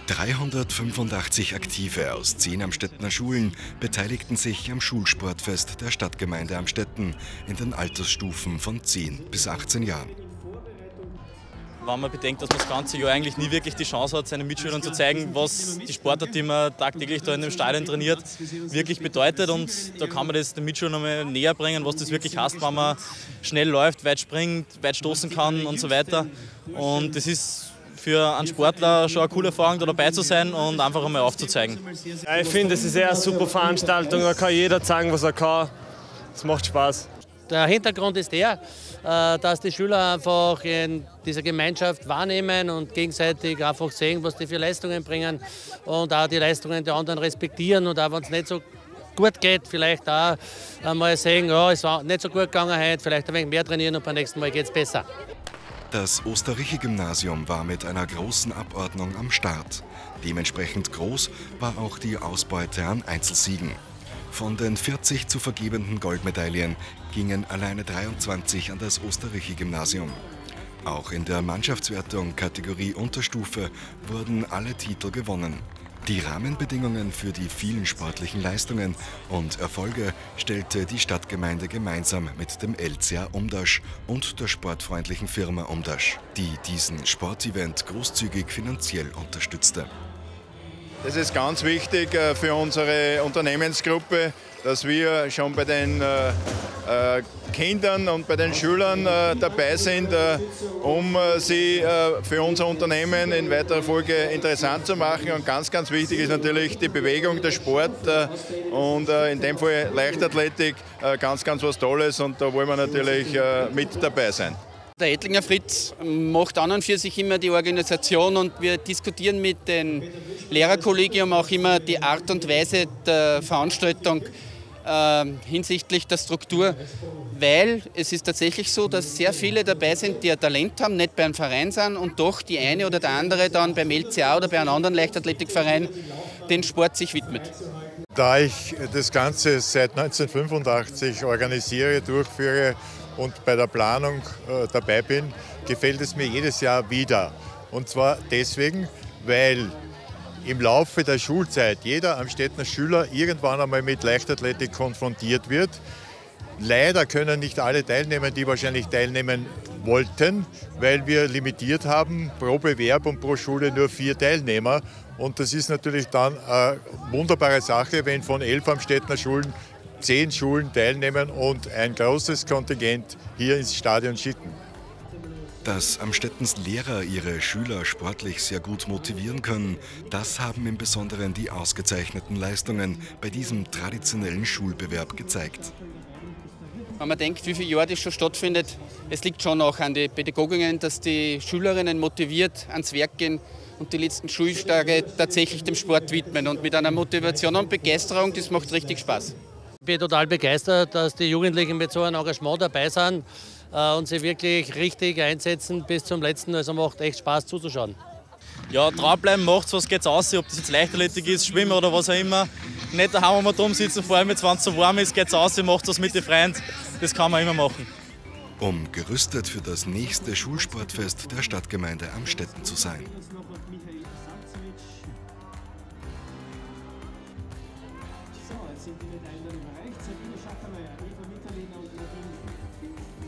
385 Aktive aus 10 Amstettener Schulen beteiligten sich am Schulsportfest der Stadtgemeinde Amstetten in den Altersstufen von 10 bis 18 Jahren. Wenn man bedenkt, dass man das ganze Jahr eigentlich nie wirklich die Chance hat, seinen Mitschülern zu zeigen, was die Sportart, die man tagtäglich da in dem Stadion trainiert, wirklich bedeutet. Und da kann man das den Mitschülern noch mal näher bringen, was das wirklich heißt, wenn man schnell läuft, weit springt, weit stoßen kann und so weiter. Und das ist für einen Sportler schon eine coole Erfahrung, da dabei zu sein und einfach einmal aufzuzeigen. Ja, ich finde, es ist eher eine super Veranstaltung, da kann jeder zeigen, was er kann. Es macht Spaß. Der Hintergrund ist der, dass die Schüler einfach in dieser Gemeinschaft wahrnehmen und gegenseitig einfach sehen, was die für Leistungen bringen und auch die Leistungen der anderen respektieren und auch wenn es nicht so gut geht, vielleicht auch einmal sehen, ja, es war nicht so gut gegangen heute, vielleicht ein wenig mehr trainieren und beim nächsten Mal geht es besser. Das Osterrichi-Gymnasium war mit einer großen Abordnung am Start. Dementsprechend groß war auch die Ausbeute an Einzelsiegen. Von den 40 zu vergebenden Goldmedaillen gingen alleine 23 an das Osterrichi-Gymnasium. Auch in der Mannschaftswertung Kategorie Unterstufe wurden alle Titel gewonnen. Die Rahmenbedingungen für die vielen sportlichen Leistungen und Erfolge stellte die Stadtgemeinde gemeinsam mit dem LCA Umdasch und der sportfreundlichen Firma Umdasch, die diesen Sportevent großzügig finanziell unterstützte. Das ist ganz wichtig für unsere Unternehmensgruppe, dass wir schon bei den Kindern und bei den Schülern dabei sind, um sie für unser Unternehmen in weiterer Folge interessant zu machen. Und ganz, ganz wichtig ist natürlich die Bewegung, der Sport und in dem Fall Leichtathletik, ganz, ganz was Tolles und da wollen wir natürlich mit dabei sein. Der Ettlinger Fritz macht an und für sich immer die Organisation und wir diskutieren mit dem Lehrerkollegium auch immer die Art und Weise der Veranstaltung hinsichtlich der Struktur, weil es ist tatsächlich so, dass sehr viele dabei sind, die ein Talent haben, nicht beim Verein sind und doch die eine oder der andere dann beim LCA oder bei einem anderen Leichtathletikverein den Sport sich widmet. Da ich das Ganze seit 1985 organisiere, durchführe und bei der Planung dabei bin, gefällt es mir jedes Jahr wieder. Und zwar deswegen, weil im Laufe der Schulzeit jeder Amstettener Schüler irgendwann einmal mit Leichtathletik konfrontiert wird. Leider können nicht alle teilnehmen, die wahrscheinlich teilnehmen wollten, weil wir limitiert haben, pro Bewerb und pro Schule nur 4 Teilnehmer. Und das ist natürlich dann eine wunderbare Sache, wenn von 11 Amstettener Schulen 10 Schulen teilnehmen und ein großes Kontingent hier ins Stadion schicken. Dass Amstettens Lehrer ihre Schüler sportlich sehr gut motivieren können, das haben im Besonderen die ausgezeichneten Leistungen bei diesem traditionellen Schulbewerb gezeigt. Wenn man denkt, wie viele Jahre das schon stattfindet, es liegt schon auch an den Pädagoginnen, dass die Schülerinnen motiviert ans Werk gehen und die letzten Schultage tatsächlich dem Sport widmen. Und mit einer Motivation und Begeisterung, das macht richtig Spaß. Ich bin total begeistert, dass die Jugendlichen mit so einem Engagement dabei sind und sich wirklich richtig einsetzen bis zum Letzten. Also macht echt Spaß zuzuschauen. Ja, dranbleiben macht's, was geht's aus, ob das jetzt Leichtathletik ist, Schwimmen oder was auch immer. Nicht daheim mal drum sitzen, vor allem wenn es so warm ist, geht's aus, macht was mit den Freunden. Das kann man immer machen. Um gerüstet für das nächste Schulsportfest der Stadtgemeinde Amstetten zu sein. So, jetzt sind die Medaillen erreicht. Sabine Schackermeier, Eva Mitterlehner und Nadine